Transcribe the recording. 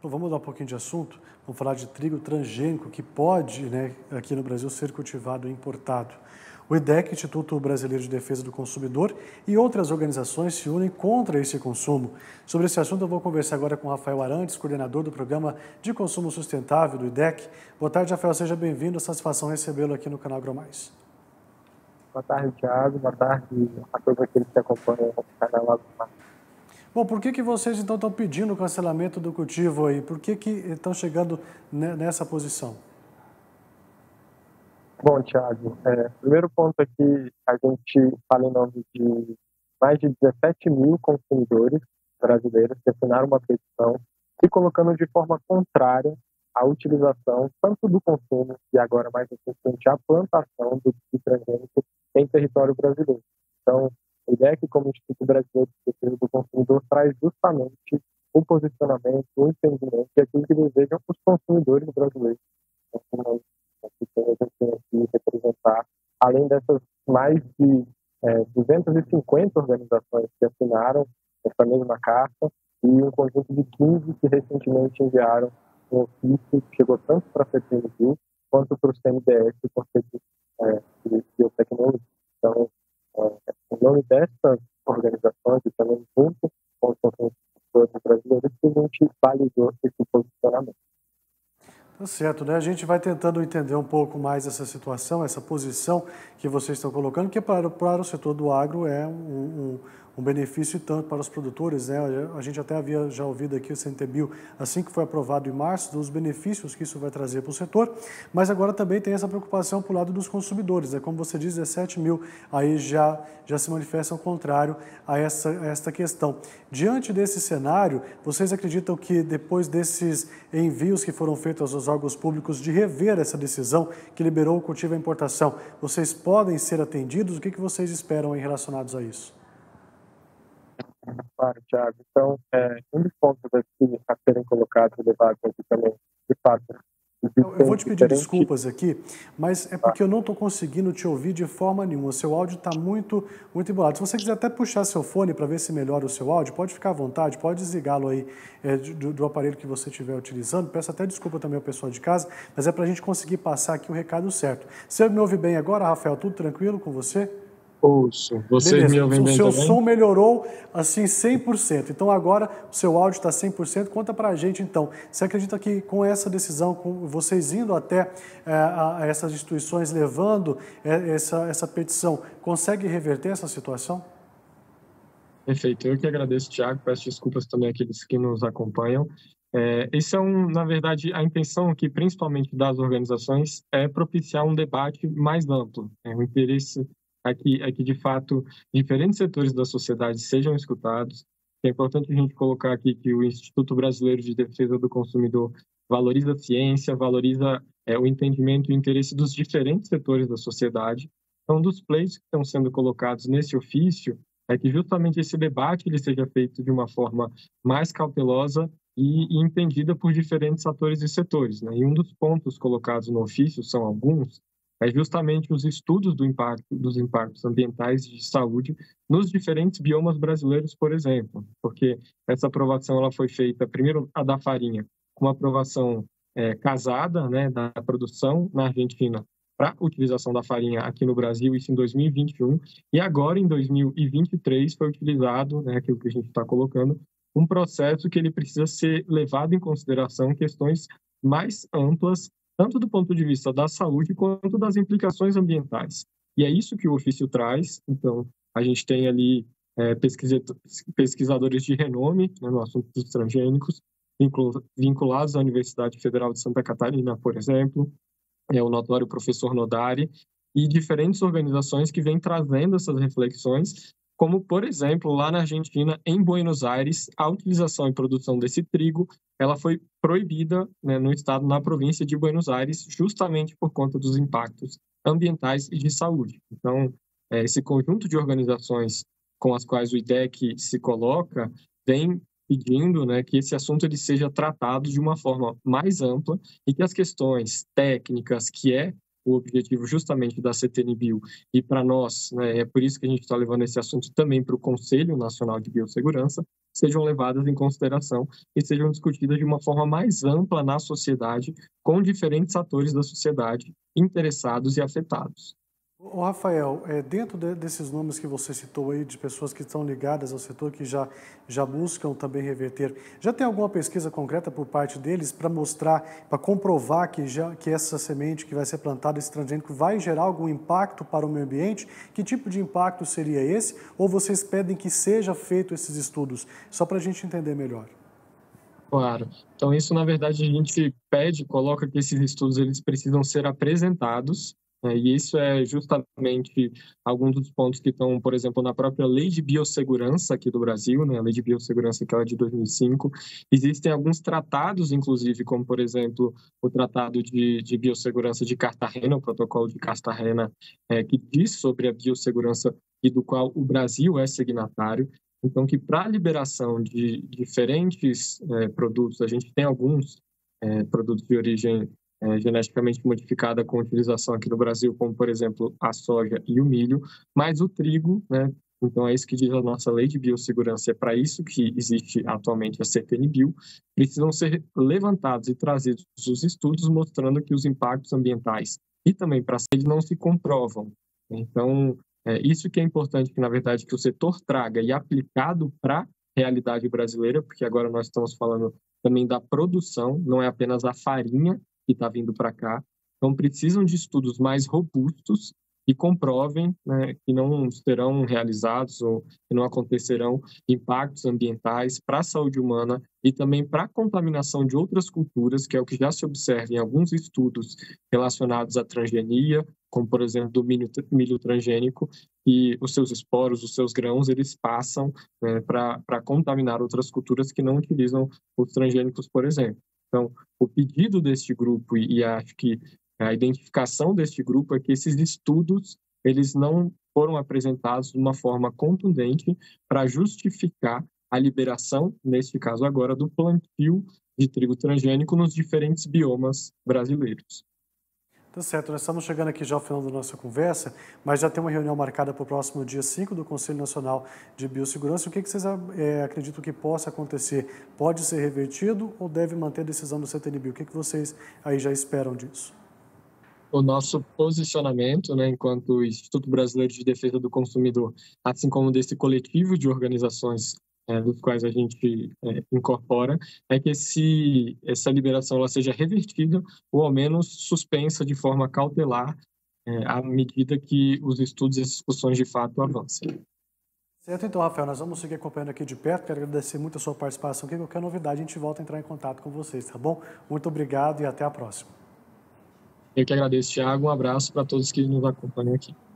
Então, vamos mudar um pouquinho de assunto. Vamos falar de trigo transgênico que pode, aqui no Brasil, ser cultivado e importado. O IDEC, Instituto Brasileiro de Defesa do Consumidor, e outras organizações se unem contra esse consumo. Sobre esse assunto, eu vou conversar agora com Rafael Arantes, coordenador do Programa de Consumo Sustentável do IDEC. Boa tarde, Rafael. Seja bem-vindo. Satisfação recebê-lo aqui no canal AgroMais. Boa tarde, Thiago. Boa tarde a todos aqueles que acompanham o canal AgroMais. Bom, por que vocês então estão pedindo o cancelamento do cultivo aí? Por que estão chegando nessa posição? Bom, Thiago, primeiro ponto aqui, a gente fala em nome de mais de 17 mil consumidores brasileiros que assinaram uma petição se colocando de forma contrária à utilização tanto do consumo e agora mais recentemente a plantação do transgênico em território brasileiro. Então, a ideia é que, como Instituto Brasileiro de Defesa do Consumidor, traz justamente o posicionamento, o entendimento e aquilo que desejam os consumidores brasileiros. Então, que a gente tem aqui representar, além dessas mais de 250 organizações que assinaram essa mesma carta e um conjunto de 15 que recentemente enviaram um ofício que chegou tanto para a CPMU quanto para o CNDS, o Conselho de Biotecnologia. Então, em nome dessas organizações e também junto com os consumidores brasileiros, que a gente validou esse posicionamento. Tá certo, né? A gente vai tentando entender um pouco mais essa situação, essa posição que vocês estão colocando, que para o setor do agro é um benefício e tanto para os produtores, né? A gente até havia já ouvido aqui o CNTBio, assim que foi aprovado em março, dos benefícios que isso vai trazer para o setor, mas agora também tem essa preocupação para o lado dos consumidores, né? Como você diz, 17 mil aí já se manifestam contrário a esta questão. Diante desse cenário, vocês acreditam que depois desses envios que foram feitos aos órgãos públicos de rever essa decisão que liberou o cultivo à importação, vocês podem ser atendidos? O que vocês esperam em relacionados a isso? Claro, Thiago. Então, um dos pontos aqui a serem colocados e levados aqui também, de fato. Eu vou te pedir desculpas aqui, mas é porque eu não estou conseguindo te ouvir de forma nenhuma. O seu áudio está muito embolado. Se você quiser até puxar seu fone para ver se melhora o seu áudio, pode ficar à vontade, pode desligá-lo aí do aparelho que você estiver utilizando. Peço até desculpa também ao pessoal de casa, mas é para a gente conseguir passar aqui o recado certo. Você me ouve bem agora, Rafael? Tudo tranquilo com você? Ouço. Vocês me ouvem bem também? O seu som melhorou assim 100%. Então agora o seu áudio está 100%. Conta para a gente então. Você acredita que com essa decisão, com vocês indo até a essas instituições, levando essa petição, consegue reverter essa situação? Perfeito. Eu que agradeço, Thiago. Peço desculpas também àqueles que nos acompanham. Esse na verdade, a intenção aqui, principalmente das organizações, é propiciar um debate mais amplo. O interesse é que, de fato, diferentes setores da sociedade sejam escutados. É importante a gente colocar aqui que o Instituto Brasileiro de Defesa do Consumidor valoriza a ciência, valoriza o entendimento e o interesse dos diferentes setores da sociedade. Então, dos pleitos que estão sendo colocados nesse ofício, é que justamente esse debate ele seja feito de uma forma mais cautelosa e entendida por diferentes atores e setores, né? E um dos pontos colocados no ofício, são alguns, é justamente os estudos dos impactos ambientais e de saúde nos diferentes biomas brasileiros, por exemplo, porque essa aprovação ela foi feita, primeiro a da farinha, com uma aprovação casada, né, da produção na Argentina para a utilização da farinha aqui no Brasil, isso em 2021, e agora em 2023 foi utilizado, né, aquilo que a gente está colocando, um processo que ele precisa ser levado em consideração questões mais amplas, tanto do ponto de vista da saúde quanto das implicações ambientais. E é isso que o ofício traz. Então, a gente tem ali pesquisadores de renome, né, no assunto dos transgênicos, vinculados à Universidade Federal de Santa Catarina, por exemplo, o notório professor Nodari, e diferentes organizações que vêm trazendo essas reflexões, como, por exemplo, lá na Argentina, em Buenos Aires, a utilização e produção desse trigo, ela foi proibida, né, no estado, na província de Buenos Aires, justamente por conta dos impactos ambientais e de saúde. Então, esse conjunto de organizações com as quais o IDEC se coloca, vem pedindo, né, que esse assunto ele seja tratado de uma forma mais ampla e que as questões técnicas, que o objetivo justamente da CTN-Bio e para nós, né, é por isso que a gente está levando esse assunto também para o Conselho Nacional de Biossegurança, sejam levadas em consideração e sejam discutidas de uma forma mais ampla na sociedade, com diferentes atores da sociedade interessados e afetados. Ô, Rafael, dentro desses nomes que você citou aí, de pessoas que estão ligadas ao setor, que já buscam também reverter, já tem alguma pesquisa concreta por parte deles para mostrar, para comprovar que essa semente que vai ser plantada, esse transgênico, vai gerar algum impacto para o meio ambiente? Que tipo de impacto seria esse? Ou vocês pedem que seja feito esses estudos? Só para a gente entender melhor. Claro. Então, isso, na verdade, a gente pede, coloca que esses estudos eles precisam ser apresentados, né, e isso é justamente alguns dos pontos que estão, por exemplo, na própria Lei de Biossegurança aqui do Brasil, né, a Lei de Biossegurança que é de 2005. Existem alguns tratados, inclusive, como, por exemplo, o Tratado de Biossegurança de Cartagena, o Protocolo de Cartagena, que diz sobre a biossegurança e do qual o Brasil é signatário. Então, que para a liberação de diferentes produtos, a gente tem alguns produtos de origem geneticamente modificada com utilização aqui no Brasil, como, por exemplo, a soja e o milho, mas o trigo, né? Então, é isso que diz a nossa lei de biossegurança, é para isso que existe atualmente a CTN-Bio, precisam ser levantados e trazidos os estudos mostrando que os impactos ambientais e também para a saúde não se comprovam. Então, isso que é importante, que na verdade que o setor traga e aplicado para a realidade brasileira, porque agora nós estamos falando também da produção, não é apenas a farinha que está vindo para cá. Então, precisam de estudos mais robustos e comprovem, né, que não serão realizados ou que não acontecerão impactos ambientais para a saúde humana e também para a contaminação de outras culturas, que é o que já se observa em alguns estudos relacionados à transgenia, como, por exemplo, do milho transgênico, e os seus esporos, os seus grãos, eles passam, né, para contaminar outras culturas que não utilizam os transgênicos, por exemplo. Então, o pedido deste grupo, e acho que a identificação deste grupo, é que esses estudos eles não foram apresentados de uma forma contundente para justificar a liberação, neste caso agora, do plantio de trigo transgênico nos diferentes biomas brasileiros. Tá certo, nós estamos chegando aqui já ao final da nossa conversa, mas já tem uma reunião marcada para o próximo dia 5 do Conselho Nacional de Biossegurança. O que vocês acreditam que possa acontecer? Pode ser revertido ou deve manter a decisão do CTN-Bio? O que vocês aí já esperam disso? O nosso posicionamento, né, enquanto Instituto Brasileiro de Defesa do Consumidor, assim como desse coletivo de organizações dos quais a gente incorpora, é que essa liberação ela seja revertida ou ao menos suspensa de forma cautelar à medida que os estudos e as discussões de fato avancem. Certo, então, Rafael, nós vamos seguir acompanhando aqui de perto. Quero agradecer muito a sua participação aqui. Qualquer novidade, a gente volta a entrar em contato com vocês, tá bom? Muito obrigado e até a próxima. Eu que agradeço, Thiago. Um abraço para todos que nos acompanham aqui.